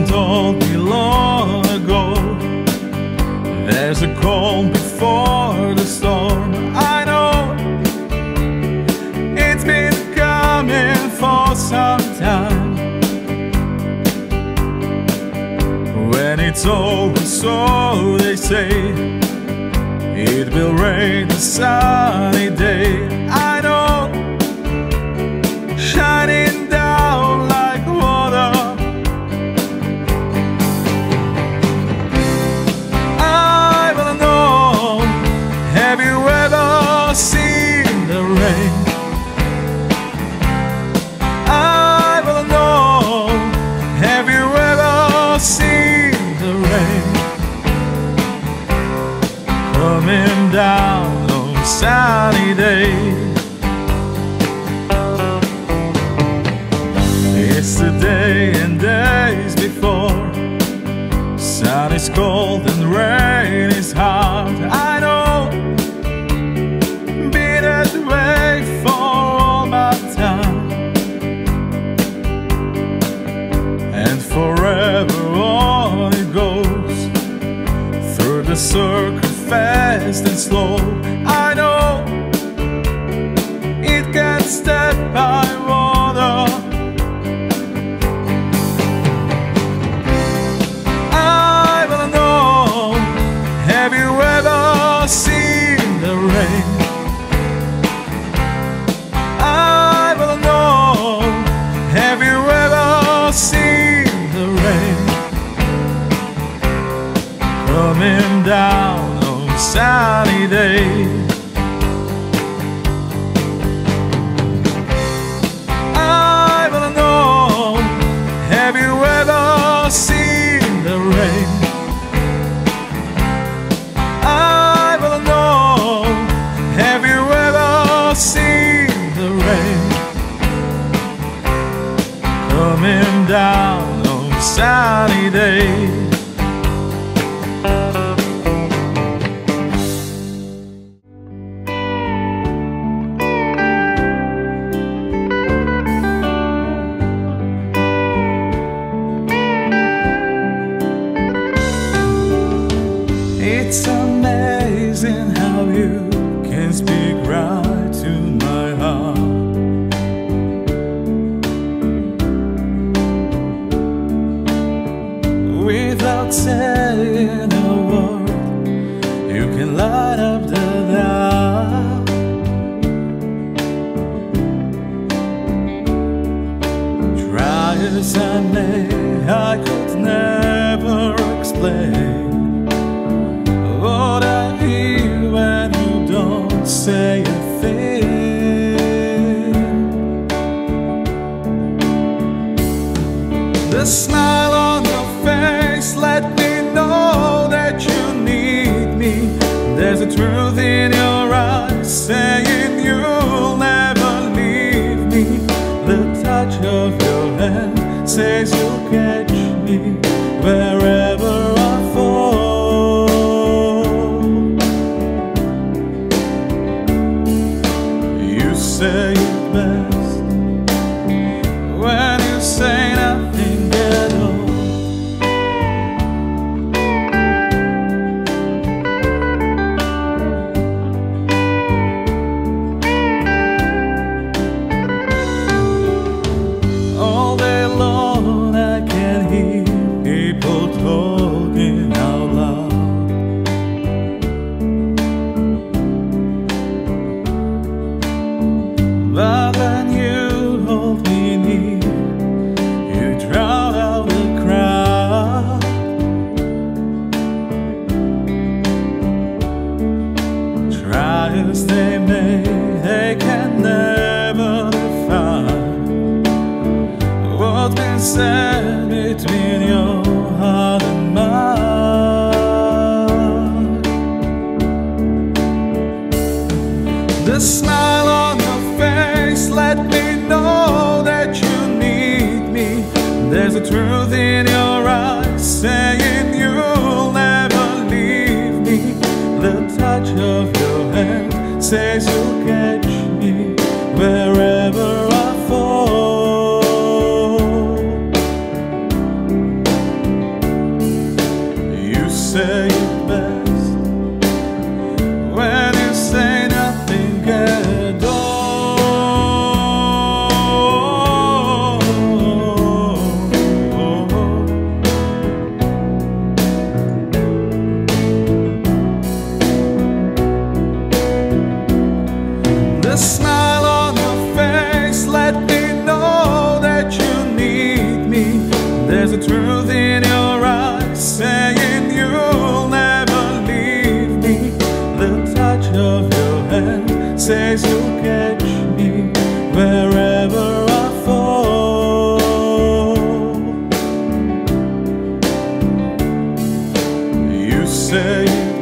Someone told me long ago, there's a calm before the storm. I know it's been coming for some time. When it's over, so they say, it will rain a sunny day. I know, shining down like water. I wanna know, have you ever seen the rain? I wanna know, have you ever seen the rain coming down on a sunny day? Yesterday and days before, sun is cold and rain is hard. I know, been that way for all my time, and forever on it goes, through the circle fast and slow. I know, it can't step by water. Have you ever seen the rain? I wanna know, have you ever seen the rain coming down on a sunny day? I wanna know, have you ever seen the rain? Have you ever seen the rain coming down on a sunny day? It's amazing how you can speak right to my heart. Without saying a word, you can light up the dark. Try as I may, I could never explain what I hear when you don't say a thing. The smile on your face let me know that you need me. There's a truth in your eyes saying you'll never leave me. The touch of your hand says you'll catch me wherever I fall. Say it best when you say nothing at all. All day long I can hear people talking out loud. But when you hold me near, you drown out the crowd. Try as they may, they can never define what's been said between your heart and mine. The smile on your face let me know that you need me. There's a truth in your eyes saying you'll never leave me. The touch of your hand says you'll catch me wherever I fall. say it best when you say nothing at all. The smile on your face let me know that you need me. There's a truth in your eyes saying you'll never leave me. The touch of your hand says you'll catch me wherever I fall. You say